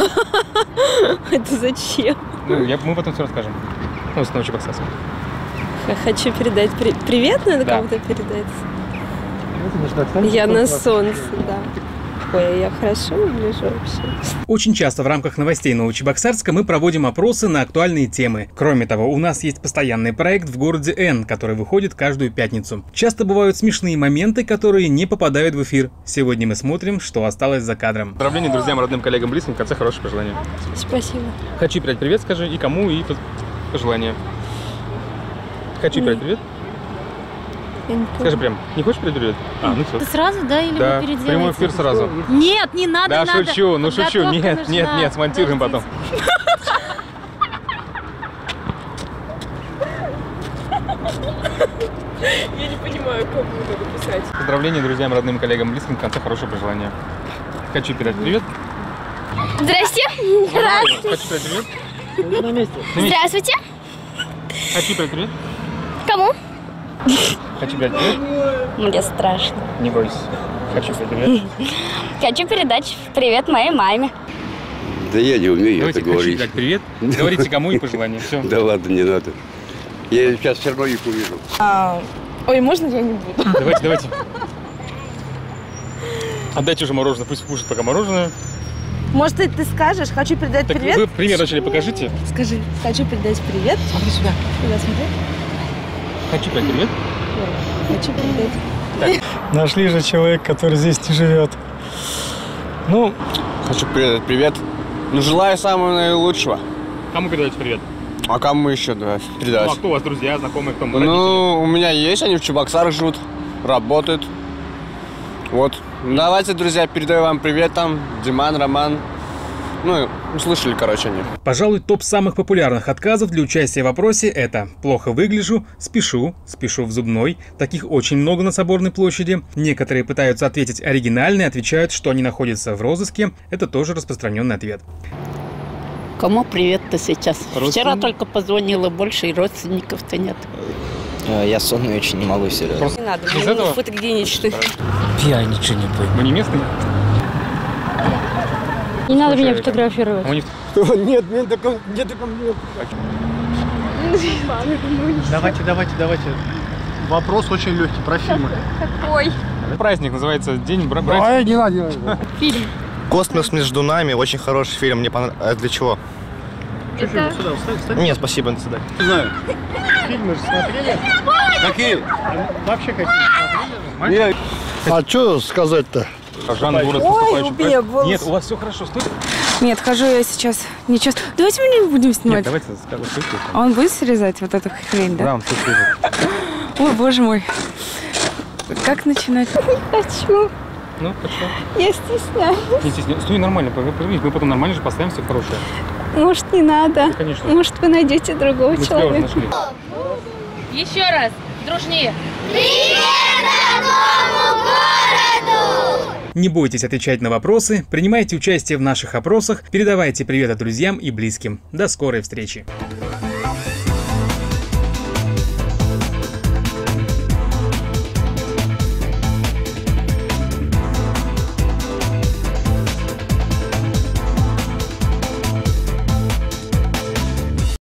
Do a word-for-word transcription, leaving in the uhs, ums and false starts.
Это зачем? Ну, я, мы потом все расскажем. Ну, с Новочебоксарском. Хочу передать при... привет, надо да. кому-то передать. Я на солнце, да. Ой, я хорошо выгляжу вообще. Очень часто в рамках новостей Новочебоксарска мы проводим опросы на актуальные темы. Кроме того, у нас есть постоянный проект в городе Н, который выходит каждую пятницу. Часто бывают смешные моменты, которые не попадают в эфир. Сегодня мы смотрим, что осталось за кадром. Поздравления друзьям, родным, коллегам, близким. В конце хорошие пожелания. Спасибо. Хочу передать привет, скажи, и кому, и пожелания. Хочу передать привет. Скажи прям, не хочешь передать привет? А, ну все. Ты сразу, да, или да, вы переделаете? прямой эфир сразу. Нет, не надо, да, надо. шучу, ну шучу. Нет, нужна. нет, нет, смонтируем потом. Я не понимаю, кому надо писать. Поздравления друзьям, родным, коллегам, близким. В конце хорошее пожелание. Хочу передать привет. Здрасте. Здравствуйте. Хочу передать привет. На месте. Здравствуйте. Хочу передать привет. Кому? Хочу передать привет. Мне страшно. Не бойся. Хочу передать привет. Хочу передать привет моей маме. Да я не умею Давайте, это говорить. Давайте привет. Говорите кому и пожелания. Все. Да ладно, не надо. Я сейчас все равно их увижу. А, ой, можно я не буду? Давайте, давайте. Отдайте уже мороженое, пусть кушает пока мороженое. Может, ты, ты скажешь, хочу передать так привет? Вы пример начали, покажите. Скажи, хочу передать привет. Смотри сюда. Сюда смотри. Хочу передать привет. Хочу передать. Так. Нашли же человека, который здесь не живет. Ну, хочу передать привет. Ну, желаю самого наилучшего. Кому передать привет? А кому еще да, передать? Ну, а кто у вас друзья, знакомые, кто? Ну, родители? У меня есть, они в Чебоксарах живут, работают. Вот. Давайте, друзья, передаю вам привет там, Диман, Роман. Ну, услышали, короче, они. Пожалуй, топ самых популярных отказов для участия в опросе — это «плохо выгляжу», «спешу», «спешу в зубной». Таких очень много на Соборной площади. Некоторые пытаются ответить оригинально и отвечают, что они находятся в розыске. Это тоже распространенный ответ. Кому привет-то сейчас? Вчера только позвонила, больше и родственников-то нет. Я сонный очень, не могу серьезно. Не надо, из этого? Фотогеничный. Я ничего не понял. Вы не местные? Не надо меня фотографировать. Не... Нет, нет, таком, нет, таком нет. Давайте, давайте, давайте. Вопрос очень легкий, про фильмы. Какой? Праздник называется День братьев. Ой, не надо, не надо. Фильм. «Космос между нами», очень хороший фильм, мне понравился. Для чего? Что, фильм? Сюда, встань, встань. Нет, спасибо, до свидания. Не знаю. Фильмы же смотрели? Какие? Вообще какие смотрели? А что сказать-то? Жанна Буров, Ой, убей голос. Нет, у вас все хорошо, стойте. Нет, хожу я сейчас. Ничего. Давайте мы не будем снимать. Нет, давайте скажу, стойте. А он будет срезать вот эту хрень, да? Да, он все срезает. Ой, боже мой. Как начинать? Не хочу. Ну, хорошо. Я стесняюсь. Не стесняйся. Стой нормально, подожди, мы потом нормально же поставим все хорошее. Может, не надо? Да, конечно. Может, вы найдете другого Мы тебя уже человека? нашли. Еще раз, дружнее. Привет родному городу! Не бойтесь отвечать на вопросы, принимайте участие в наших опросах, передавайте привет друзьям и близким. До скорой встречи!